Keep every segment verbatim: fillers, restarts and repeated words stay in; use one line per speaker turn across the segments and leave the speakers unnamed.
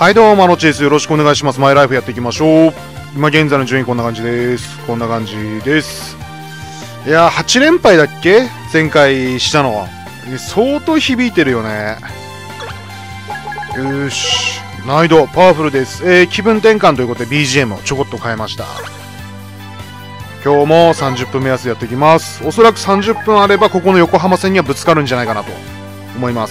はいどうも、マロチです。よろしくお願いします。マイライフやっていきましょう。今現在の順位こんな感じです。こんな感じです。いやー、はち連敗だっけ前回したのは。相当響いてるよね。よーし。難易度、パワフルです。えー、気分転換ということで ビージーエム をちょこっと変えました。今日もさんじゅっぷん目安でやっていきます。おそらくさんじゅっぷんあれば、ここの横浜線にはぶつかるんじゃないかなと思います。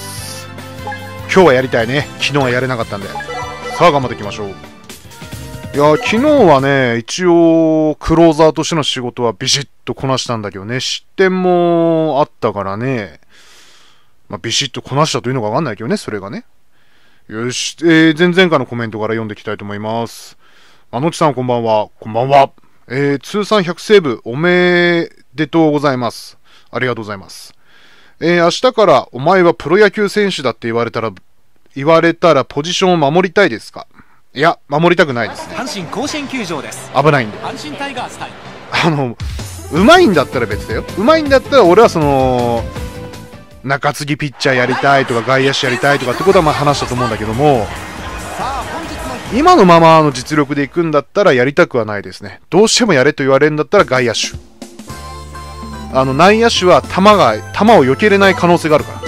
今日はやりたいね。昨日はやれなかったんで。さあ、頑張っていきましょう。いや、昨日はね、一応、クローザーとしての仕事はビシッとこなしたんだけどね、失点もあったからね、まあ、ビシッとこなしたというのかわかんないけどね、それがね。よし、えー、前々回のコメントから読んでいきたいと思います。あのちさん、こんばんは。こんばんは。えー、通算ひゃくセーブ、おめでとうございます。ありがとうございます。えー、明日から、お前はプロ野球選手だって言われたら、言われたらポジションを守りたいですか？いや、守りたくないですね。
阪神甲子園球場です。
危ないんで。
阪神タイガース対。
あの、うまいんだったら別だよ。うまいんだったら俺はその、中継ぎピッチャーやりたいとか外野手やりたいとかってことはまあ話したと思うんだけども、今のままの実力でいくんだったらやりたくはないですね。どうしてもやれと言われるんだったら外野手。あの内野手は球が、球を避けれない可能性があるから。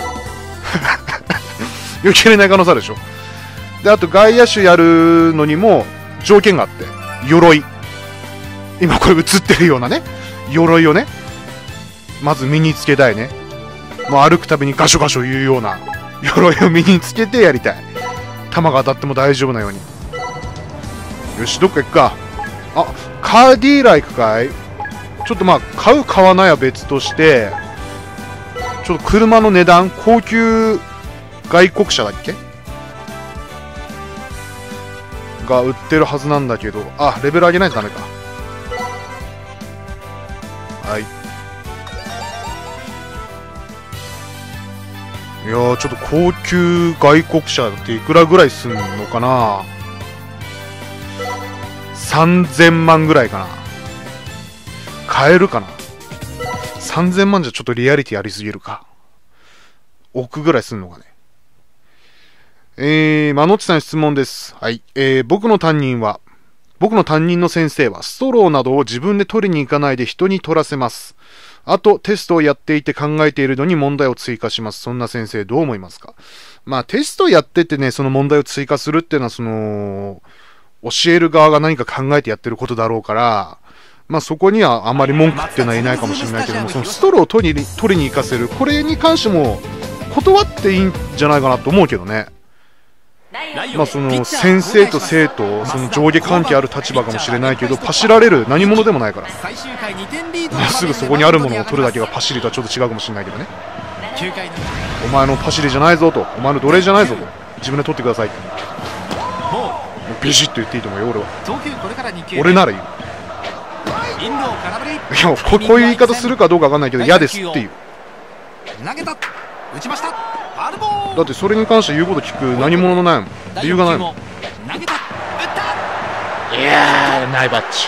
避けれない可能性あるでしょ。で、あと外野手やるのにも条件があって、鎧。今これ映ってるようなね、鎧をね、まず身につけたいね。もう歩くたびにガショガショ言うような鎧を身につけてやりたい。球が当たっても大丈夫なように。よし、どっか行くか。あ、カーディーライクかい？ちょっとまあ、買う買わないは別として、ちょっと車の値段、高級外国車だっけが売ってるはずなんだけど、あ、レベル上げないとダメか。はい。いやー、ちょっと高級外国車っていくらぐらいすんのかな。さんぜんまんぐらいかな。買えるかな。さんぜんまんじゃちょっとリアリティありすぎるか。億ぐらいすんのかね。えー、まのっちさん質問です。はい。えー、僕の担任は、僕の担任の先生は、ストローなどを自分で取りに行かないで人に取らせます。あと、テストをやっていて考えているのに問題を追加します。そんな先生どう思いますか？まあ、テストやっててね、その問題を追加するっていうのは、その、教える側が何か考えてやってることだろうから、まあそこにはあんまり文句っていうのはいないかもしれないけども、そのストローを取りに、取りに行かせる、これに関しても、断っていいんじゃないかなと思うけどね。まあその先生と生徒、その上下関係ある立場かもしれないけど、パシられる何者でもないから、まっすぐそこにあるものを取るだけがパシリとはちょっと違うかもしれないけどね。お前のパシリじゃないぞと、お前の奴隷じゃないぞと、自分で取ってくださいって、ビシッと言っていいと思うよ俺は。俺なら言う。いや、こ, こういう言い方するかどうかわかんないけど嫌ですっていう。だってそれに関して言うこと聞く何者のないもん、理由がないもん。いやー、ナイバッチ。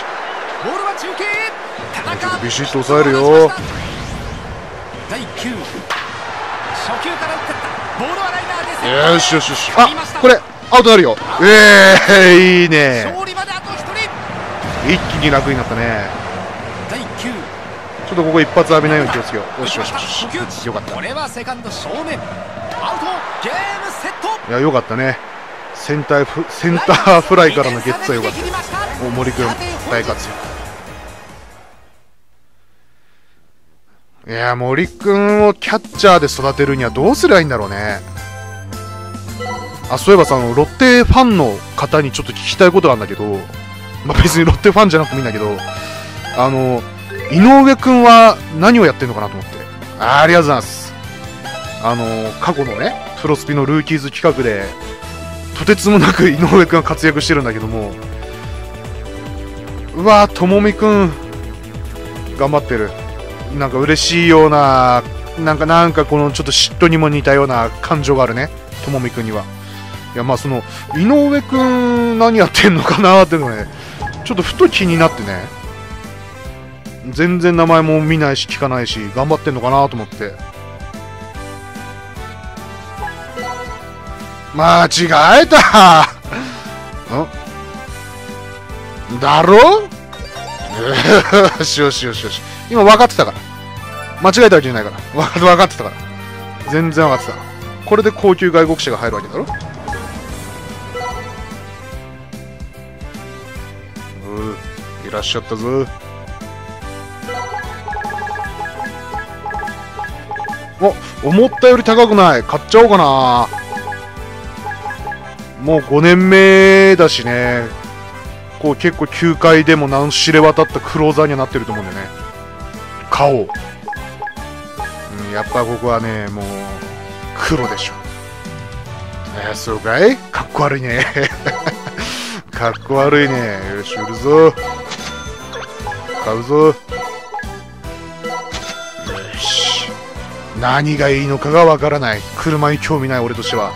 ちょっとビシッと抑えるよ。よしよしよし。あ、これアウトなるよ。えー、いいね。一気に楽になったね。ちょっとここ一発浴びないように気をつけよう。よしよしよし。よかった。いや、よかったね。センターフ、センターフライからのゲッツはよかった。大森君、大活躍。いや、森君をキャッチャーで育てるにはどうすりゃいいんだろうね。あ、そういえばさ、あの、ロッテファンの方にちょっと聞きたいことがあるんだけど、まあ、別にロッテファンじゃなくてもいいんだけど、あの、井上くんは何をやってんのかなと思って。あ、ありがとうございます。あの、過去のね、プロスピのルーキーズ企画で、とてつもなく井上くんが活躍してるんだけども、うわぁ、ともみくん、頑張ってる。なんか嬉しいような、なんか、なんかこのちょっと嫉妬にも似たような感情があるね、ともみくんには。いや、まあその、井上くん何やってんのかなーっていうのね、ちょっとふと気になってね、全然名前も見ないし聞かないし、頑張ってんのかなと思って。間違えたんだろよしよしよしよし。今分かってたから。間違えたわけじゃないから。分かってたから。全然分かってた。これで高級外国車が入るわけだろ。ういらっしゃったぞ。お、思ったより高くない。買っちゃおうかな。もうごねんめだしね。こう結構球界でも何知れ渡ったクローザーにはなってると思うんだよね。買おう。うん、やっぱここはね、もう黒でしょ。えー、そうかい？かっこ悪いね。かっこ悪いね。よし、売るぞ。買うぞ。よし。何がいいのかがわからない。車に興味ない俺としては。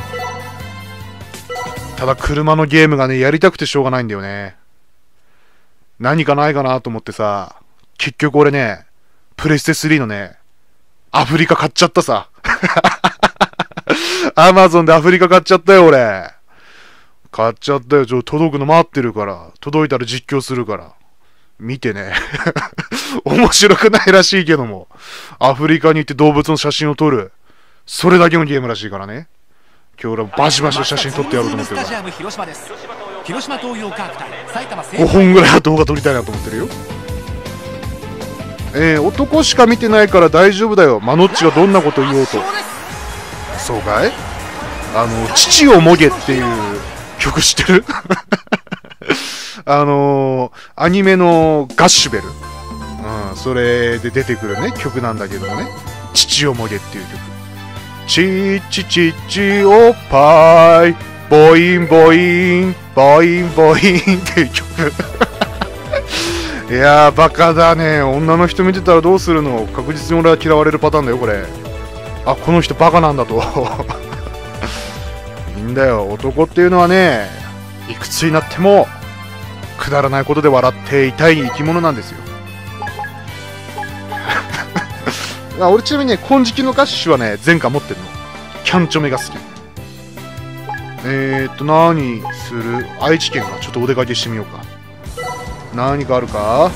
ただ車のゲームがね、やりたくてしょうがないんだよね。何かないかなと思ってさ、結局俺ね、プレステスリーのね、アフリカ買っちゃったさ。アマゾンでアフリカ買っちゃったよ俺。買っちゃったよ。ちょ、届くの待ってるから。届いたら実況するから。見てね。面白くないらしいけども。アフリカに行って動物の写真を撮る。それだけのゲームらしいからね。今日俺バシバシ写真撮ってやろうと思ってるから。ごほんぐらいは動画撮りたいなと思ってるよ。えー、男しか見てないから大丈夫だよ。マノッチがどんなこと言おうと。そうかい？あの、父をもげっていう曲知ってる？あのー、アニメのガッシュベル。うん、それで出てくるね、曲なんだけどもね。父をもげっていう曲。ちーちちちおっぱい、ボインボイン、ボインボインっていう曲。いやー、バカだね。女の人見てたらどうするの？確実に俺は嫌われるパターンだよ、これ。あ、この人バカなんだと。いいんだよ。男っていうのはね、いくつになっても、くだらないことで笑っていたい生き物なんですよ。あ、俺ちなみにね、金色のガッシュはね、前回持ってるの。キャンチョメが好き。えーっと、何する？愛知県か。ちょっとお出かけしてみようか。何かあるか？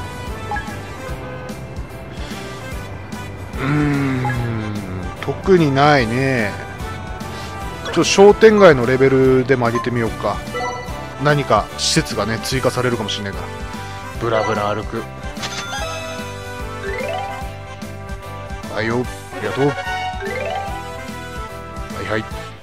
うーん、特にないね。ちょっと商店街のレベルでも上げてみようか。何か施設がね、追加されるかもしれないから。ブラブラ歩く。はいよ、ありがとう。はいはい。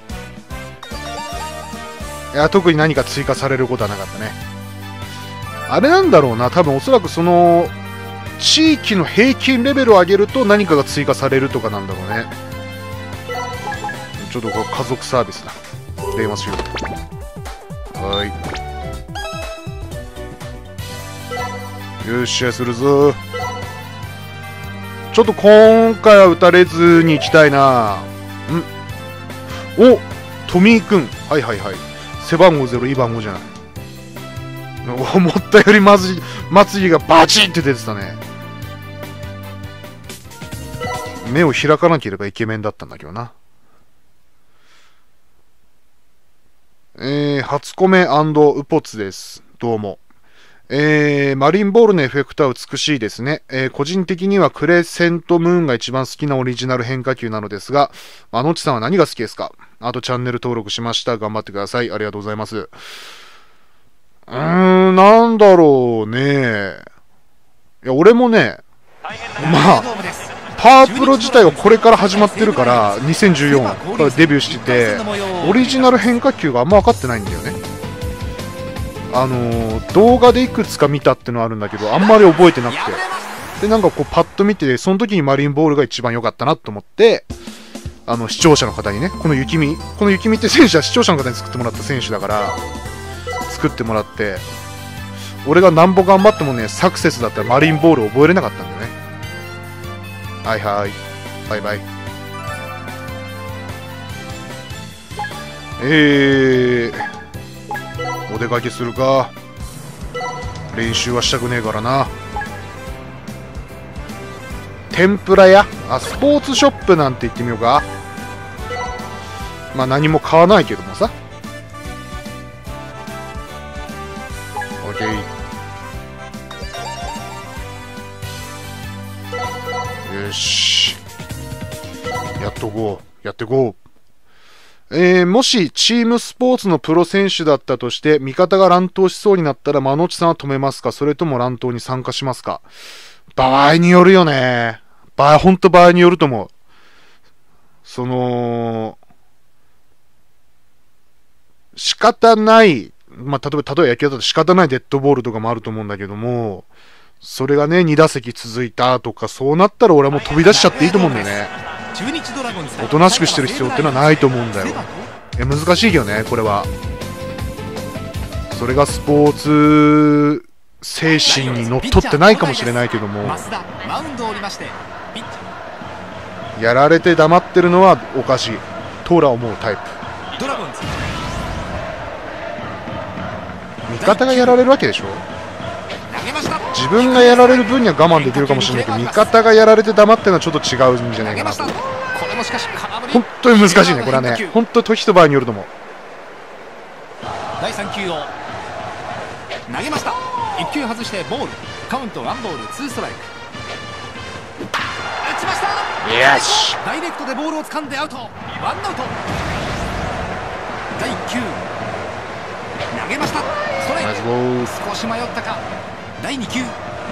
いや、特に何か追加されることはなかったね。あれなんだろうな、多分おそらくその、地域の平均レベルを上げると何かが追加されるとかなんだろうね。ちょっとこれ家族サービスだ。電話しよう。はい。よっしゃ、するぞ。ちょっと今回は打たれずに行きたいな。んお、トミーくん。はいはいはい。背番号ゼロ、いい番号じゃない。思ったよりまずい、まつげがバチンって出てたね。目を開かなければイケメンだったんだけどな。えー、初コメ&ウポツです。どうも。えー、マリンボールのエフェクトは美しいですね。えー、個人的にはクレセントムーンが一番好きなオリジナル変化球なのですが、あのちさんは何が好きですか？あとチャンネル登録しました。頑張ってください。ありがとうございます。うーん、なんだろうね。いや、俺もね、まあ、パワープロ自体はこれから始まってるから、にせんじゅうよんからデビューしてて、オリジナル変化球があんま分かってないんだよね。あのー、動画でいくつか見たってのはあるんだけど、あんまり覚えてなくて。で、なんかこうパッと見て、その時にマリンボールが一番良かったなと思って、あの、視聴者の方にね、この雪見、この雪見って選手は視聴者の方に作ってもらった選手だから、作ってもらって、俺がなんぼ頑張ってもね、サクセスだったらマリンボール覚えれなかったんだよね。はいはい。バイバイ。えー、お出かけするか。練習はしたくねえからな。天ぷら屋？あ、スポーツショップなんて行ってみようか。まあ何も買わないけどもさ。 よし、やっとこうやってこう。えー、もしチームスポーツのプロ選手だったとして味方が乱闘しそうになったらマノチさんは止めますか、それとも乱闘に参加しますか。場合によるよね。場合、ほんと場合によると思う。その仕方ない、まあ、例えば、例えば野球だと仕方ないデッドボールとかもあると思うんだけども、それがね、に打席続いたとか、そうなったら俺はもう飛び出しちゃっていいと思うんだよね。おとなしくしてる必要ってのはないと思うんだよ。いや、難しいけどね、これは。それがスポーツ精神にのっとってないかもしれないけども、やられて黙ってるのはおかしいと俺は思うタイプ。味方がやられるわけでしょ。自分がやられる分には我慢できるかもしれないけど、味方がやられて黙ってるのはちょっと違うんじゃないかなと。本当に難しいね、これはね。本当に時と場合によると思う。
だいさん球を投げました。いっ球外してボール、カウントワンボールツーストライク。打ちました。
よし、
ダイレクトでボールを掴んでアウト、ワンアウト。だいいっ球投げました。ストライク。少し迷ったか。だいに球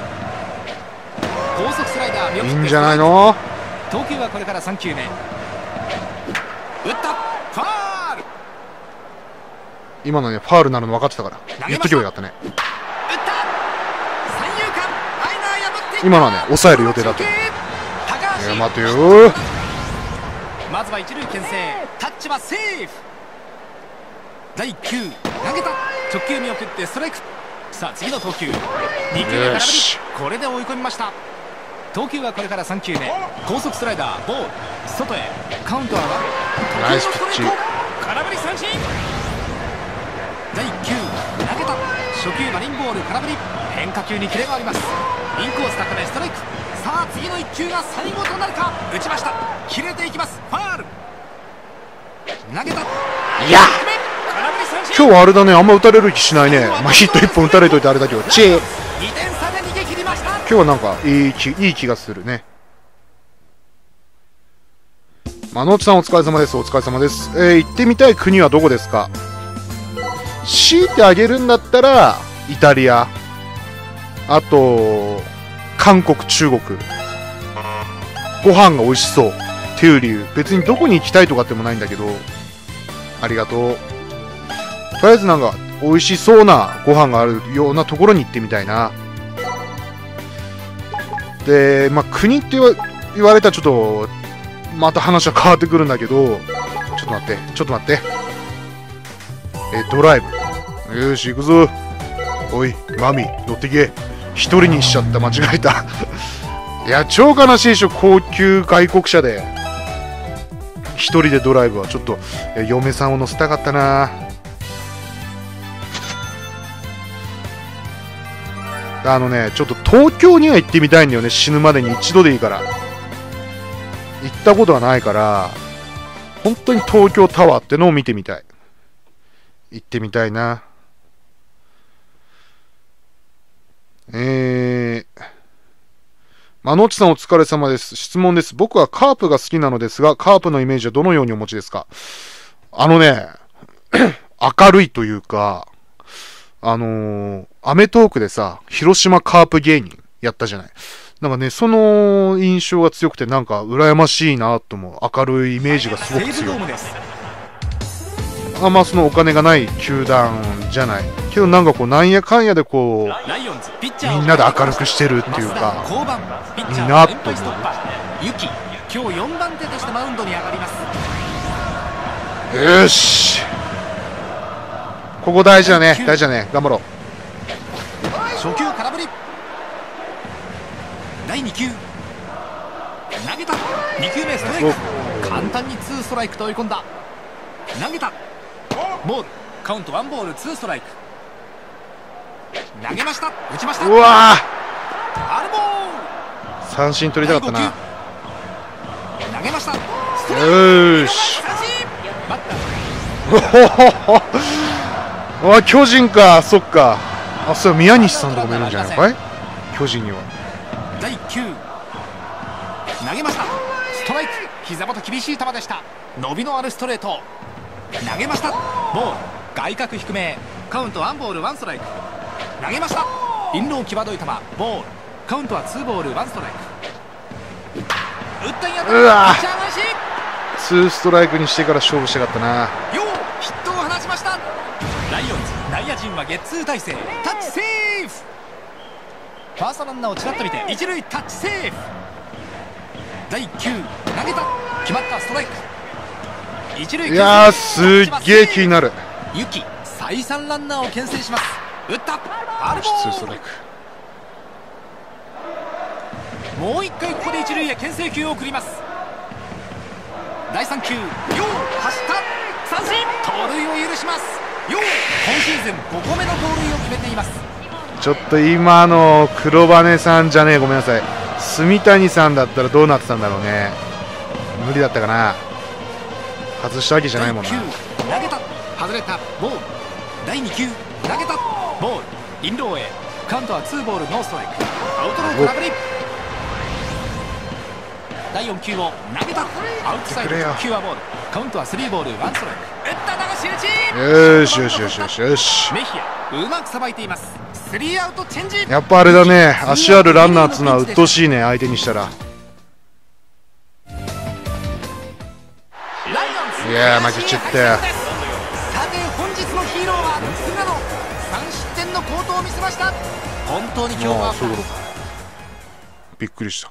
高速スライダー見送って
いいんじゃないの。
投球はこれからさん球目。打ったファール。
今のね、ファールなの分かってたから言っとけばよかったね。
打った三遊間、ライナー破っていった。
今のはね、抑える予定だった。いや、待てよー。
まずは一塁牽制、タッチはセーフ。だいいっ球投げた。直球見送ってストライク。さあ次の投球、に球目空振り。これで追い込みました。投球はこれからさん球目、高速スライダーボール外へ、カウントは
ナイスピッチ。
空振り三振。だいいっ球投げた。初球マリンボール空振り。変化球にキレがあります。インコース高めストライク。さあ次のいっ球が最後となるか。打ちました。切れていきます。ファール。投げた。
いや、今日はあれだね、あんま打たれる気しないね。まあヒットいっぽん打たれといてあれだけど、チー
にてん差で逃げ切りました。
今日はなんかいい気、いい気がするね。マノチさんお疲れ様です。お疲れ様です。えー、行ってみたい国はどこですか。強いてあげるんだったらイタリア、あと韓国、中国。ご飯が美味しそうっていう理由。別にどこに行きたいとかってもないんだけど、ありがとう。とりあえずなんか美味しそうなご飯があるようなところに行ってみたいな。で、まあ国って言わ、言われたらちょっとまた話は変わってくるんだけど、ちょっと待ってちょっと待ってえドライブ、よし行くぞ。おいマミ乗ってけ。一人にしちゃった、間違えたいや超悲しいでしょ、高級外国車で一人でドライブは。ちょっと嫁さんを乗せたかったな。あのね、ちょっと東京には行ってみたいんだよね。死ぬまでに一度でいいから。行ったことはないから本当に東京タワーってのを見てみたい。行ってみたいな。えーマノチさんお疲れ様です。質問です。僕はカープが好きなのですが、カープのイメージはどのようにお持ちですか。あのね明るいというか、あのー、アメトーークでさ、広島カープ芸人やったじゃない。なんかね、その印象が強くて、なんか羨ましいなと思う。明るいイメージがすごく強い。あんまそのお金がない球団じゃないけど、なんかこうなんやかんやでこうみんなで明るくしてるっていうか、いいなと思う。
ユキ今日よんばん手としてマウンドに上がります。
よし、ここ大事だね、大事だね、頑張ろう。
初球空振り。だいに球投げた。に球目ストライク。簡単にツーストライクと追い込んだ。投げたボール、カウントワンボールツーストライク。投げました。打ちました。
うわ
ーアルボー
三振取りたかったな。
投げました。
よーしおお巨人か。そっか。あ、そう、宮西さんとかもいるんじゃないのかい、巨人には。
だいいっ球投げました。ストライク。膝元厳しい球でした。伸びのあるストレート投げました。ボール。外角低め。カウントワンボールワンストライク。投げました。インロー際どい球。ボール。カウントはツーボールワンストライク。打ったんやった。
うわ
ピッチャー返し。
ツーストライクにしてから勝負したかったな。
ようヒットを放ちました。ライオンズ内野陣はゲッツー体制。タッチセーフ。ファーストランナーをちらっと見て一塁タッチセーフ。だいいっ球投げた。決まった。ストライク。一塁。
いやーすっげえ気になる。
ユキ再三ランナーを牽制します。打った。ファウルボ
ツーストライ
ール。もう一回ここで一塁へ牽制球を送ります。だいさん球。よう走った。三振。盗塁を許します。よう今シーズンごこめの盗塁を決めています。
ちょっと今の黒羽さんじゃねえ、ごめんなさい、住谷さんだったらどうなってたんだろうね。無理だったかな。外したわけじゃないもんな。
だいいっ球投げた。外れた。ボール。だいに球投げた。ボール。インローへ。カウントはツーボールノーストライク。アウトロー空振り。だいよん球を投げた。アウトサイド。直球はボール。カウントはスリーボールワンストライク。打った流し打ち。
よしよしよしよしよし。
メヒアうまくさばいています。スリーアウトチェンジ。
やっぱあれだね、足あるランナーっつうのは鬱陶しいね、相手にしたら。いやー負けちゃったよ。
さて本日のヒーローは菅野。さん失点の好投を見せました。本当に今日は
ああそういうことか。びっくりした。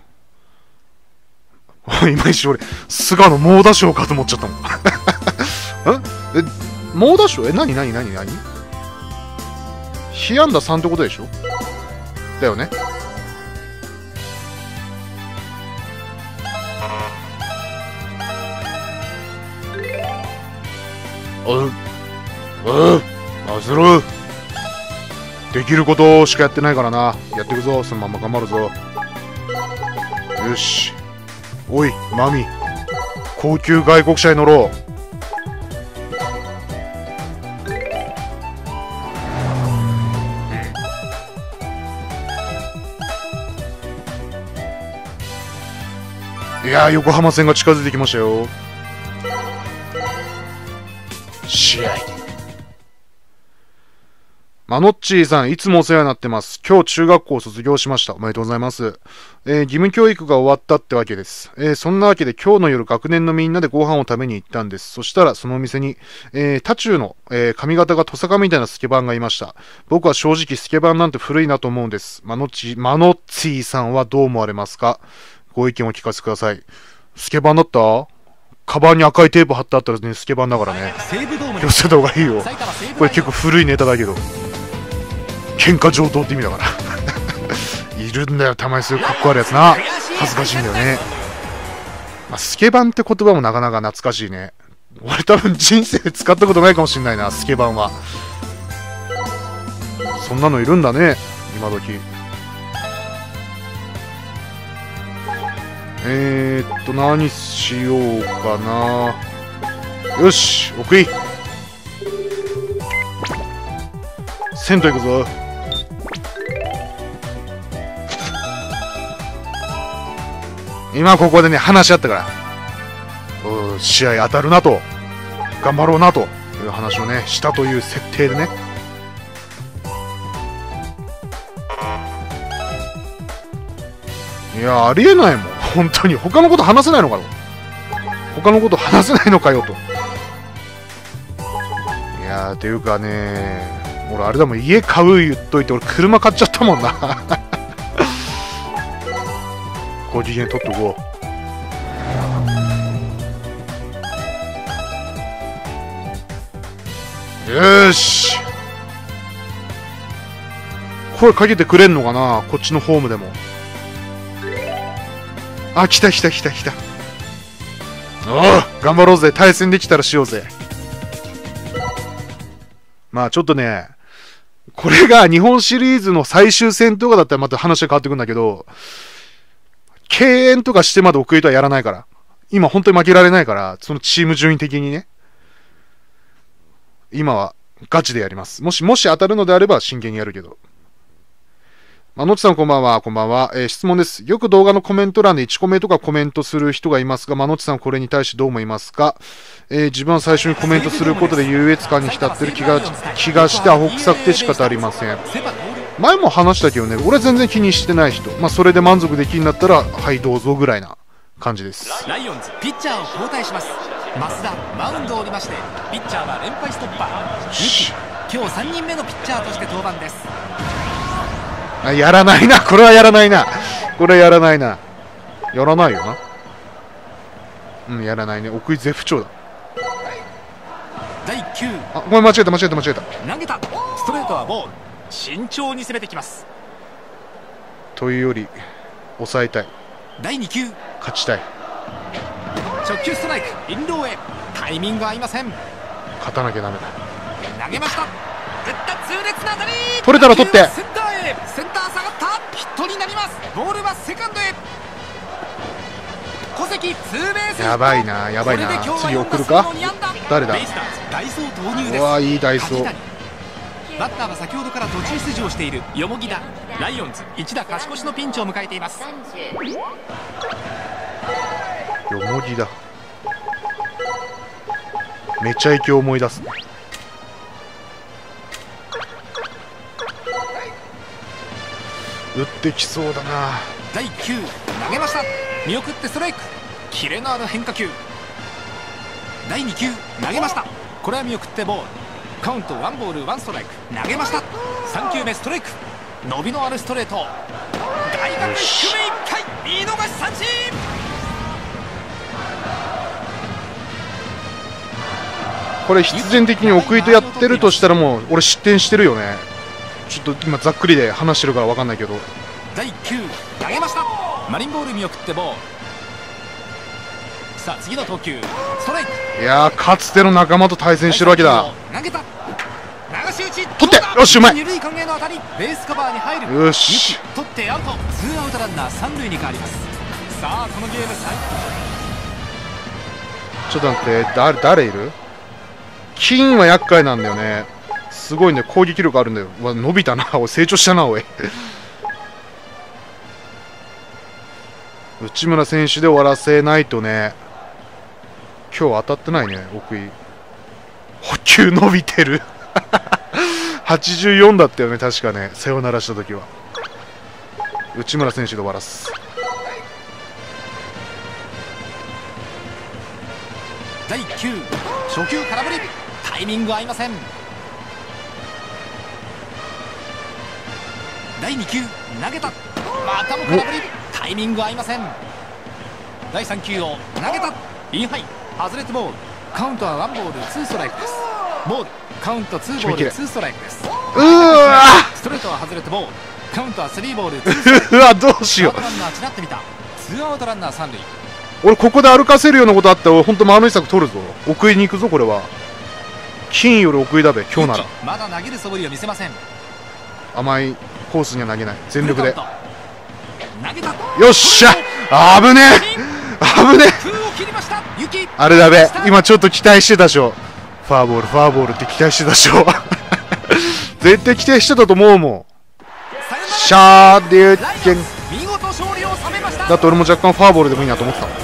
今一瞬俺菅野猛打賞かと思っちゃったもん。ええ猛打賞え何何何何被安打さんってことでしょ。だよね。おうおう焦ろう。できることしかやってないからな。やっていくぞ。そのまま頑張るぞ。よし。おいマミ高級外国車に乗ろう。いやー横浜線が近づいてきましたよ。試合。マノッチーさん、いつもお世話になってます。今日中学校を卒業しました。おめでとうございます。えー、義務教育が終わったってわけです。えー、そんなわけで今日の夜学年のみんなでご飯を食べに行ったんです。そしたらそのお店に、えー、タチューの、えー、髪型がトサカみたいなスケバンがいました。僕は正直スケバンなんて古いなと思うんです。マノッチ、マノッチーさんはどう思われますか？ご意見をお聞かせください。スケバンだった？カバンに赤いテープ貼ってあったらね、スケバンだからね。気をつけた方がいいよ。これ結構古いネタだけど。喧嘩上等って意味だからいるんだよたまにそういうかっこ悪いやつな。恥ずかしいんだよね。まあ、スケバンって言葉もなかなか懐かしいね。俺多分人生で使ったことないかもしんないな、スケバンは。そんなのいるんだね今時。えーっと何しようかな。よし奥井銭湯行くぞ。今ここでね話し合ったから、試合当たるなと頑張ろうなという話をねしたという設定でね。いやありえないもん本当に。他のこと話せないのかよ。他のこと話せないのかよと。いやーていうかね俺あれだもん、家買う言っといて俺車買っちゃったもんなご機嫌取っとこう。よーし声かけてくれんのかなこっちのホームでも。あ来た来た来た来た。おお頑張ろうぜ。対戦できたらしようぜ。まあちょっとねこれが日本シリーズの最終戦とかだったらまた話が変わってくるんだけど、敬遠とかしてまで奥井とはやらないから。今本当に負けられないから、そのチーム順位的にね。今はガチでやります。もし、もし当たるのであれば真剣にやるけど。 まのっちさんこんばんは、こんばんは。えー質問です。よく動画のコメント欄でいちコメとかコメントする人がいますが、まのっちさんこれに対してどう思いますか？えー自分は最初にコメントすることで優越感に浸ってる気が気がしてアホ臭くて仕方ありません。前も話したけどね、俺は全然気にしてない人。まあ、それで満足できるんだったら、はい、どうぞぐらいな感じです。
ライオンズピッチャーを交代します。増田マウンドを降りまして、ピッチャーは連敗ストッパーユキ、今日さんにんめのピッチャーとして登板です。
あ、やらないな、これはやらないな、これはやらないな、やらないよな。うん、やらないね。奥井絶不調だ。
だいきゅう、
あ、ごめん、間違えた間違えた間違えた。
投げた。ストレートはボール。慎重に攻めてきます。
というより抑えたい、
だいに球、
勝ちたい。
直球ストライク、インローへ。タイミング合いません。
勝たなきゃダメだ。
投げました。打った痛烈な当たり。
取れたら取って。
センターへ。センター下がった。ヒットになります。ボールはセカンドへ。小関ツーベース。
やばいな、やばいな。次送るか。誰だ。
ベイスターズダイソー投入です。
うわ、いいダイソー。
バッターは先ほどから途中出場しているよもぎだ。ライオンズ一打勝ち越しのピンチを迎えています。
よもぎだ。めちゃイケ思い出すね。打ってきそうだな。
だいきゅう、投げました。見送ってストライク。キレのある変化球。だいに球、投げました。これは見送ってボール。カウントワンボールワンストライク。投げました。さん球目ストライク。伸びのあるストレート。外角低めいっかい、見逃し三振。
これ必然的に奥井とやってるとしたらもう俺失点してるよね。ちょっと今ざっくりで話してるから分かんないけど。
だいきゅう、投げました。マリンボール見送ってボール。さあ次の投球、ストライク。
いやー、かつての仲間と対戦してるわけだ。
投げた。流し打ち。
取って、よし、うまい。
二塁間への当たり、ベースカバーに入る。
よし、
取ってアウト。ツーアウトランナー三塁に変わります。さあこのゲーム最
ちょっと待って、誰誰いる？金は厄介なんだよね。すごいね、攻撃力あるんだよ。うわ、伸びたな、おい、成長したな、おい。内村選手で終わらせないとね。今日当たってないね、奥井。補給伸びてる。はちじゅうよんだったよね、確かね、サヨナラした時は。内村選手で終わらす。
だいきゅう、初球空振り。タイミング合いません。だいに球、投げた。またも空振り。タイミング合いません。だいさん球を投げた。インハイ、外れてボール。カウントはワンボールツーストライクです。ボール、カウントツーボールツーストライクです。
うわ、
ストレートは外れてボール。カウントはスリーボールツーストライク。
うわ、どうしよう。
ランナーちらってみた。ツーアウトランナー三塁。
俺ここで歩かせるようなことあったら俺ほんと丸い策取るぞ。奥井に行くぞ。これは金より奥井だべ、今日なら。
まだ投げる素振りを見せません。
甘いコースには投げない、全力で。
投げた。
よっしゃ、あぶねえ、あぶねえ。あれだべ、今ちょっと期待してたでしょ。フォアボールフォアボールって期待してたでしょ。絶対期待してたと思うもん。シャーデュッケンだって俺も若干フォアボールでもいいなと思ってた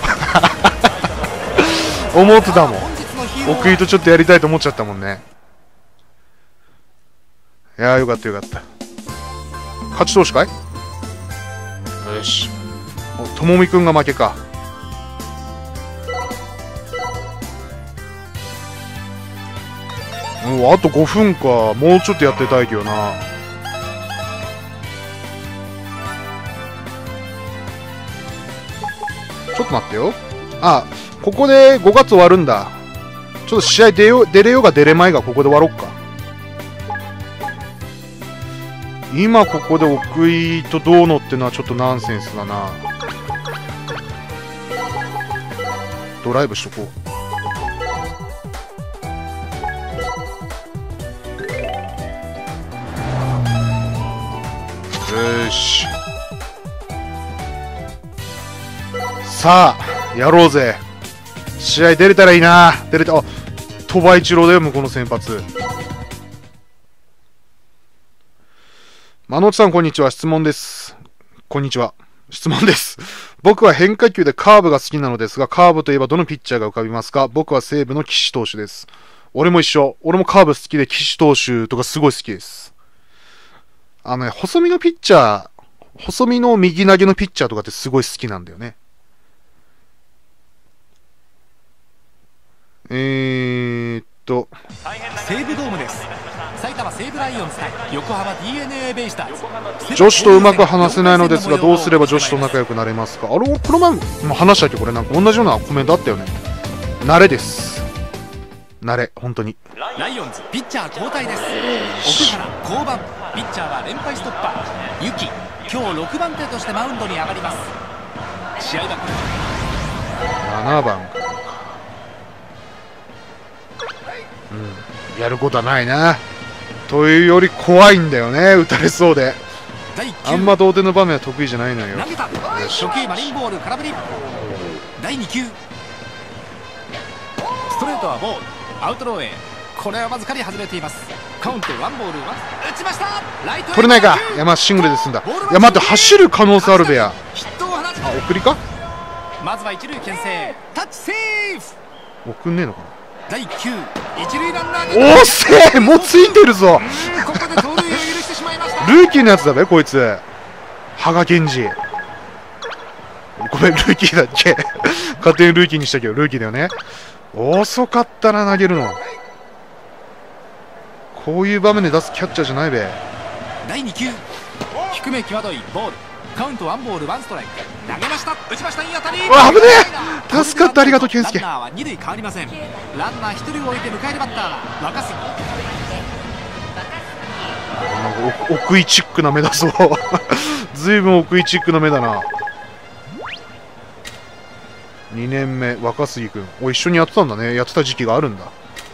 もん。思ってたもん。奥井とちょっとやりたいと思っちゃったもんね。いやー、よかったよかった。勝ち投手かい。よし、ともみくんが負けか。もうあとごふんか。もうちょっとやってたいけどな。ちょっと待ってよ。あ、ここでごがつ終わるんだ。ちょっと試合出よう、出れようが出れまいがここで終わろっか。今ここで奥井とどうのってのはちょっとナンセンスだな。ドライブしとこう。よし、さあやろうぜ。試合出れたらいいな。出れた。あ、鳥羽一郎だよ、向こうの先発。 まのちさんこんにちは。質問です。こんにちは。質問です。僕は変化球でカーブが好きなのですが、カーブといえばどのピッチャーが浮かびますか？僕は西武の岸投手です。俺も一緒。俺もカーブ好きで岸投手とかすごい好きです。あのね、細身のピッチャー、細身の右投げのピッチャーとかってすごい好きなんだよね。えーっと
西武ドームです。埼玉西武ライオンズ対横浜 ディーエヌエー ベイスターズ。
女子とうまく話せないのですが、どうすれば女子と仲良くなれますか？あれ、この前も話したっけ？これなんか同じようなコメントあったよね。慣れです。慣れ、本当に。
ライオンズピッチャー交代です。奥原降板、ピッチャーは連敗ストッパーユキ、今日ろくばん手としてマウンドに上がります。試合は
ななばんからか。うん、やることはないな。というより怖いんだよね、打たれそうで。あんま同点の場面は得意じゃないのよ。
投げた初球マリンボール空振り。だいにきゅうストレートはボール、アウトローへ。これはわずかに外れています。カウントワンボールワン。打ちました。ライトへ
取れないか。山シングルで済んだ。いや待って、走る可能性あるべや。あ、送りか。
まずは一塁牽制、タッチセーフ。
送んねえのかな。
だいきゅう一塁ランナー
おっせえ、もうついてるぞ。
ここで盗塁を許してしまいました。
ルーキーのやつだべこいつ。羽賀健二。ごめん、ルーキーだっけ。勝手にルーキーにしたけどルーキーだよね。遅かったな、投げるの。こういう場面で出すキャッチャーじゃないべ。
だいにきゅう低め際どいボール、カウントワンボールワンストライク。投げました、打ちました、いい当たり。
うわ、危ねえ。助かった、ありがとう健介。
ランナーはに塁変わりません。ランナーひとりを置いて迎えるバッターは若杉。
なんか奥井チックな目だぞ。ずいぶん奥井チックな目だな。にねんめ若杉君、お、一緒にやってたんだね。やってた時期があるんだ。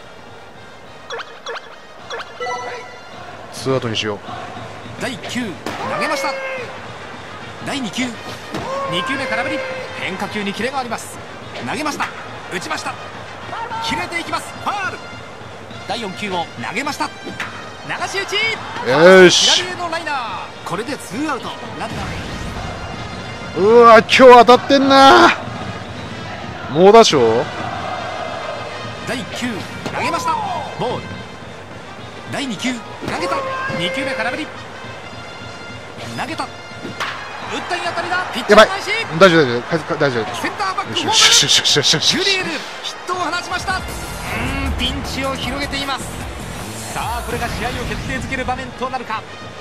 ツーアウトにしよう。
だいきゅう投げました。だいにきゅうにきゅうめ空振り。変化球にキレがあります。投げました、打ちました、切れていきます。ファール。だいよん球を投げました、流し打ち。
よし、
左へのライナー。これでツーアウト。ランナ
ー、うわ、今日当たってんな。猛打賞。
だいきゅう投げました、ボール。だいに球投げた、に球目空振り。投げた、打ったいい当たりだ。ピッチャー返し。
大丈夫大丈夫大丈夫。
センターバックホームラン。
よしよしよしよしよし。
ジュリエルヒットを放ちました。うーん、ピンチを広げています。さあこれが試合を決定づける場面となるか。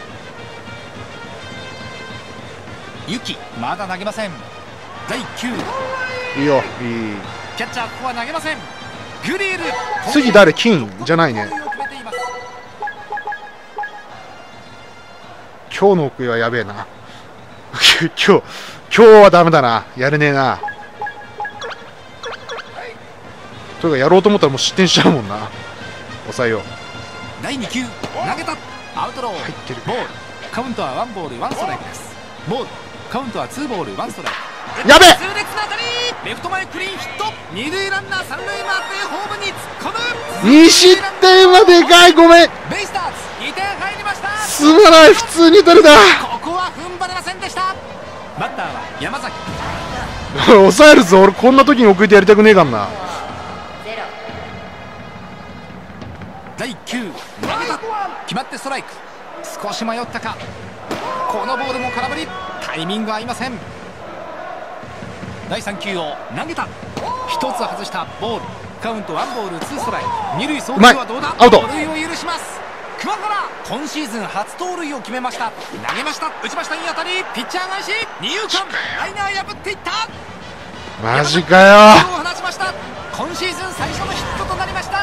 ユキまだ投げません。だいきゅう
いいよ、いい。
キャッチャーここは投げません。グリエル
次誰？金じゃないね。今日の奥井はやべえな。今日今日はダメだな。やれねえな。というかやろうと思ったらもう失点しちゃうもんな。抑えよう。
だいに球投げた、アウトロー。
入ってる。
ボール、カウントはワンボールワンストライクです。ボール、カウントはツーボールワンストライク。
やべえ。
痛烈な当たり。レフト前クリーンヒット。二塁ランナー三塁回ってホームに突っ込む。
に失点はでかい。ごめん。
ベイスターズに点入りました。
すまない、普通に取れた。
ここは踏ん張れませんでした。バッターは山崎。
抑えるぞ。俺こんな時に送ってやりたくねえかんな。
だいいっ球投げた、決まってストライク。少し迷ったか。このボールも空振り。タイミング合いません。だいさん球を投げた、ひとつ外したボール。カウントワンボールツーストライク。二塁送球はどうだ。
アウト。
盗塁を許します。桑原今シーズン初盗塁を決めました。投げました、打ちました、いい当たり。ピッチャー返し、二遊間ライナー破っていった。
マジかよ。
放ちました。今シーズン最初のヒットとなりました。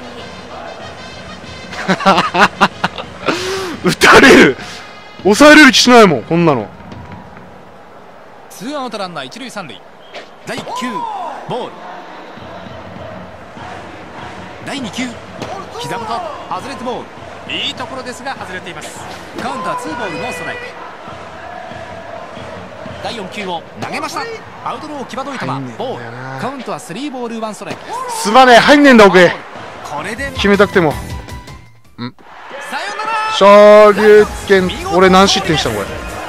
打たれる、抑えれる気しないもんこんなの。
ツーアウトランナー一塁三塁。だいいっ球ボール。だいに球膝元外れてボール。いいところですが外れています。カウントはツーボールノーストライク。だいよん球を投げました。アウトロー際どい球、ボール。カウントはスリーボールワンストライクです。
すまねえ、入んねえんだ奥へ。
これで
決めたくても。ん
さよなら。
昇竜拳、俺何失点したのこれ。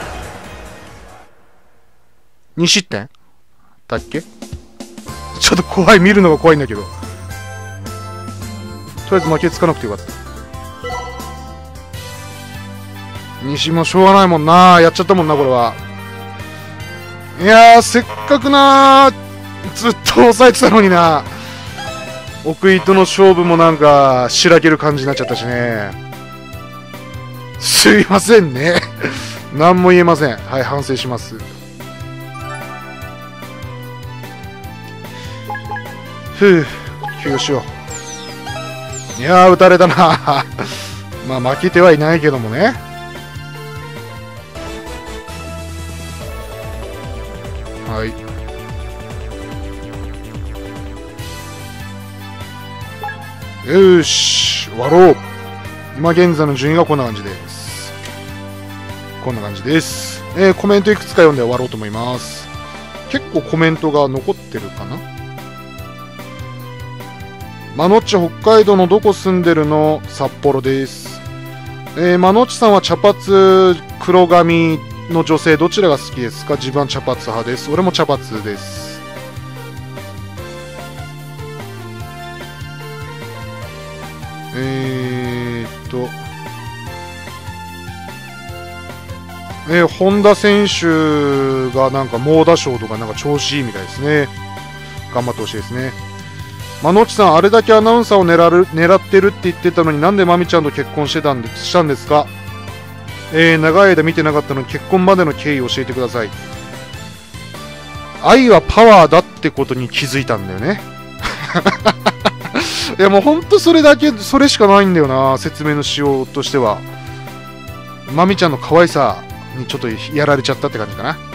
に失点だっけ。ちょっと怖い、見るのが怖いんだけど。とりあえず負けつかなくてよかった。西もしょうがないもんな。やっちゃったもんな、これは。いやー、せっかくなー、ずっと抑えてたのにな。奥井との勝負もなんか、しらける感じになっちゃったしね。すいませんね。何も言えません。はい、反省します。ふぅ、休養しよう。いやー、打たれたな。まあ、負けてはいないけどもね。はい。よーし、終わろう。今現在の順位がこんな感じです。こんな感じです。えー、コメントいくつか読んで終わろうと思います。結構コメントが残ってるかな。まのっち、北海道のどこ住んでるの？札幌です。えー、まのっちさんは茶髪、黒髪の女性どちらが好きですか？自分は茶髪派です。俺も茶髪です。えーっと、えー、本田選手がなんか猛打賞とかなんか調子いいみたいですね。頑張ってほしいですね。まのっちさん、あれだけアナウンサーを狙う狙ってるって言ってたのになんでまみちゃんと結婚してたんでしたんですか？えー、長い間見てなかったのに結婚までの経緯を教えてください。愛はパワーだってことに気づいたんだよね。いやもうほんとそれだけ、それしかないんだよな、説明のしようとしては。まみちゃんの可愛さにちょっとやられちゃったって感じかな。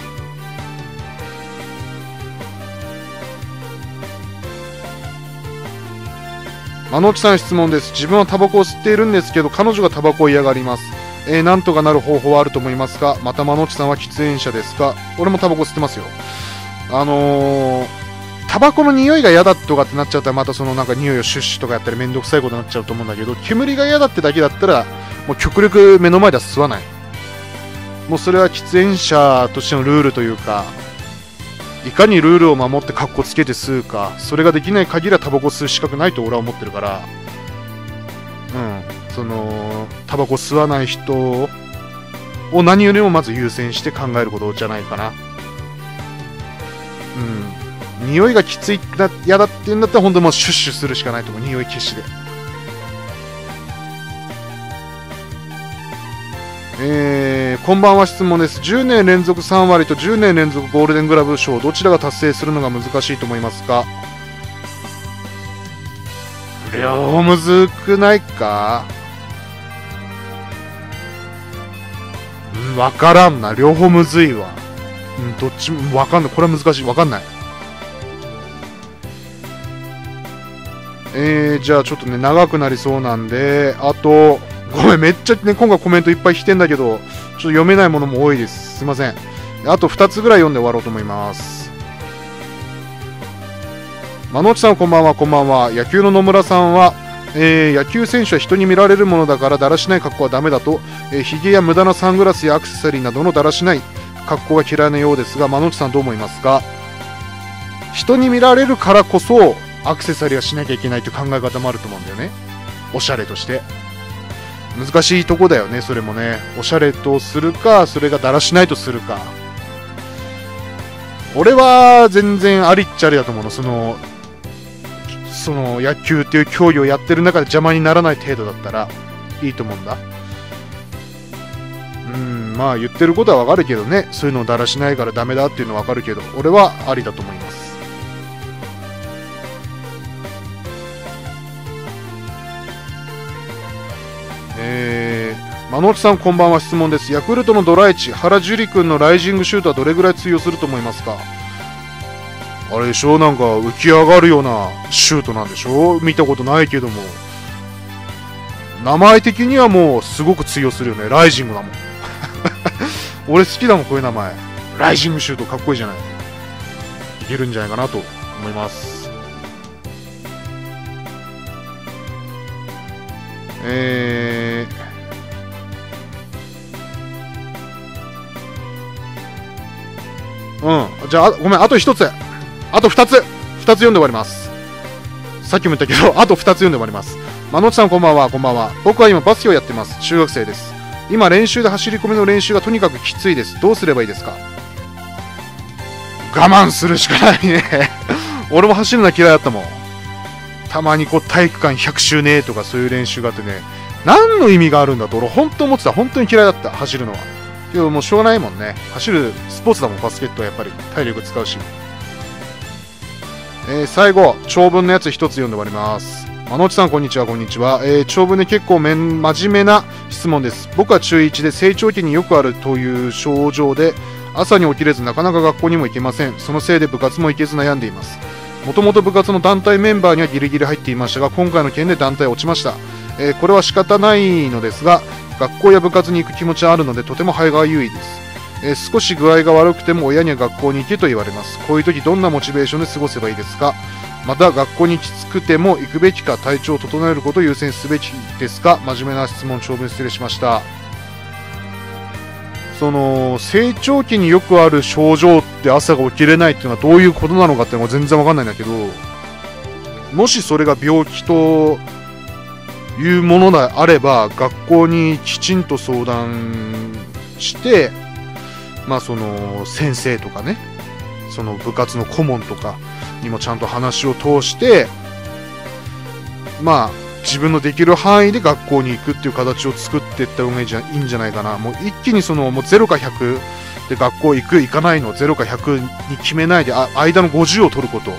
まのっちさん質問です。自分はタバコを吸っているんですけど彼女がタバコを嫌がります。えー、なんとかなる方法はあると思いますか？またまのっちさんは喫煙者ですか？俺もタバコ吸ってますよ。あのー、タバコの匂いが嫌だとかってなっちゃったらまたそのなんか匂いをシュッシュとかやったりめんどくさいことになっちゃうと思うんだけど、煙が嫌だってだけだったらもう極力目の前では吸わない。もうそれは喫煙者としてのルールというか、いかにルールを守ってカッコつけて吸うか、それができない限りはタバコ吸う資格ないと俺は思ってるから、うん、そのタバコ吸わない人を何よりもまず優先して考えることじゃないかな。うん、匂いがきついな嫌だって言うんだったら本当にもうシュッシュするしかないと思う。匂い消しで。えー、こんばんは、質問です。じゅうねん連続さん割とじゅうねん連続ゴールデングラブ賞どちらが達成するのが難しいと思いますか？両方むずくないか？うん、わからんな。両方むずいわ。うん、どっちもわかんない。これは難しい。わかんない。えー、じゃあちょっとね、長くなりそうなんで、あと、ごめん、めっちゃね、今回コメントいっぱい来てんだけど、ちょっと読めないものも多いです。すいません。あとふたつぐらい読んで終わろうと思います。まのっちさんこんばんは、こんばんは。野球の野村さんは、えー、野球選手は人に見られるものだからだらしない格好はダメだと、えー、ヒゲや無駄なサングラスやアクセサリーなどのだらしない格好が嫌いなようですが、まのっちさんどう思いますか？人に見られるからこそアクセサリーはしなきゃいけないという考え方もあると思うんだよね。おしゃれとして難しいとこだよね。それもね、おしゃれとするか、それがだらしないとするか。俺は全然ありっちゃありだと思うの。そのその野球っていう競技をやってる中で邪魔にならない程度だったらいいと思うんだ。うん、まあ言ってることはわかるけどね、そういうのをだらしないからダメだっていうのはわかるけど、俺はありだと思います。えー、まのっちさんこんばんは、質問です。ヤクルトのドライチ原樹里君のライジングシュートはどれぐらい通用すると思いますか？あれでしょ、なんか浮き上がるようなシュートなんでしょ。見たことないけども、名前的にはもうすごく通用するよね。ライジングだもん。俺好きだもん、こういう名前。ライジングシュートかっこいいじゃない。いけるんじゃないかなと思います。えーうん。じゃあ、ごめん、あと一つ。あと二つ。二つ読んで終わります。さっきも言ったけど、あと二つ読んで終わります。まのちさんこんばんは、こんばんは。僕は今バスケをやってます。中学生です。今練習で走り込みの練習がとにかくきついです。どうすればいいですか？我慢するしかないね。俺も走るの嫌いだったもん。たまにこう体育館ひゃく周年とかそういう練習があってね、何の意味があるんだと俺本当思ってた。本当に嫌いだった、走るのは。けどもうしょうがないもんね。走るスポーツだもん、バスケットはやっぱり体力使うし。えー、最後長文のやつ一つ読んで終わります。まのちさんこんにちは、こんにちは。えー、長文で結構めん真面目な質問です。僕は中いちで成長期によくあるという症状で朝に起きれずなかなか学校にも行けません。そのせいで部活も行けず悩んでいます。もともと部活の団体メンバーにはギリギリ入っていましたが、今回の件で団体落ちました。えー、これは仕方ないのですが、学校や部活に行く気持ちはあるのでとても肺が優位です。えー、少し具合が悪くても親には学校に行けと言われます。こういう時どんなモチベーションで過ごせばいいですか？また学校にきつくても行くべきか、体調を整えることを優先すべきですか？真面目な質問、長文失礼しました。その成長期によくある症状って朝が起きれないっていうのはどういうことなのかっていうのが全然わかんないんだけど、もしそれが病気というものであれば学校にきちんと相談して、まあその先生とかね、その部活の顧問とかにもちゃんと話を通して、まあ自分のできる範囲で学校に行くっていう形を作っていった方がいいんじゃ、いいんじゃないかな。もう一気にそのもうゼロかひゃくで学校行く行かないのゼロかひゃくに決めないで、あ間のごじゅうを取ること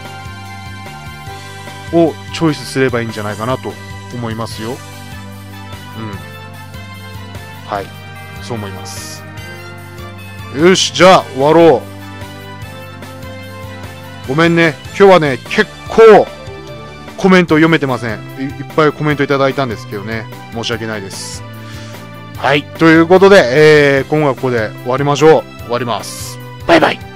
をチョイスすればいいんじゃないかなと思いますよ。うん。はい。そう思います。よし、じゃあ終わろう。ごめんね。今日はね、結構コメント読めてません。い, いっぱいコメントいただいたんですけどね。申し訳ないです。はい。ということで、えー、今回はここで終わりましょう。終わります。バイバイ。